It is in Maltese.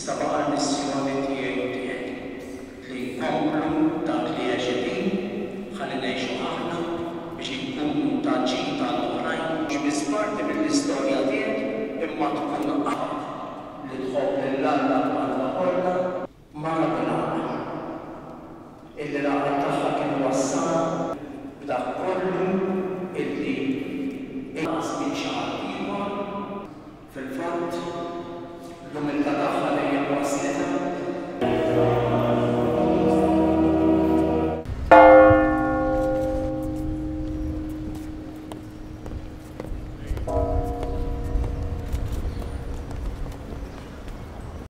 Issa baqa l-missjoni tiegħi u tiegħek li nkomplu dak li għeġibin ħalli ngħixu aħna biex inkunu taġġil tal-oħrajn mhux biss parti mill-istorja tiegħek imma tkun qatt li tħobb lill-Alla